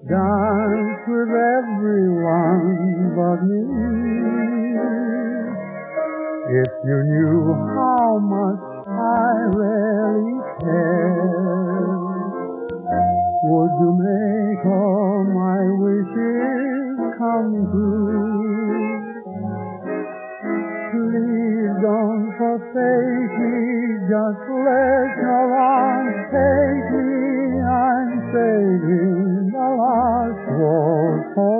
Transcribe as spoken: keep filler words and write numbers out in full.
dance with everyone but me. If you knew how much I really care, would you make all my wishes come true? Please don't forsake me, just let your arms take me. I'm saving the last waltz for